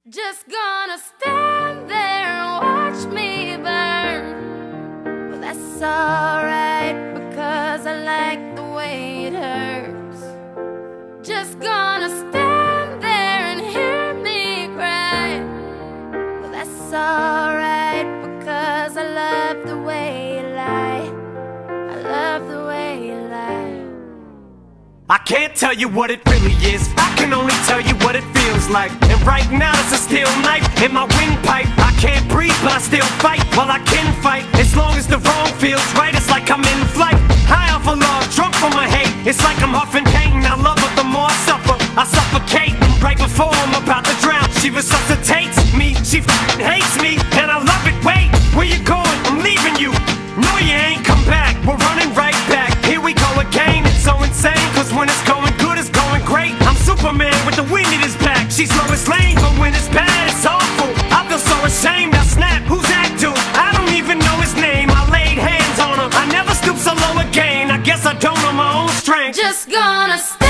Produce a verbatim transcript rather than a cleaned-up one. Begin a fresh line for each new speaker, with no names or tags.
Just gonna stand there and watch me burn. Well, that's alright, because I like the way it hurts. Just gonna stand there and hear me cry. Well, that's alright, because I love the way you lie. I love the way you lie.
I can't tell you what it really is, I can only tell you what it feels like. And right now it's a steel knife in my windpipe. I can't breathe but I still fight, well I can fight. As long as the wrong feels right, it's like I'm in flight. High off of love, drunk from my hate. It's like I'm huffing pain, I love her the more I suffer. I suffocate, right before I'm about to drown. She resuscitates me, she f***ing hates me, and I love it. Wait, where you going? I'm leaving you. No you ain't, come back, we're running right back. Here we go again, it's so insane, cause when it's going good, it's going great. I'm Superman with the wind in his back. She's Lois Lane, but when it's bad, it's awful. I feel so ashamed, I snap, who's that dude? I don't even know his name, I laid hands on him. I never stoop so low again, I guess I don't know my own strength.
Just gonna stay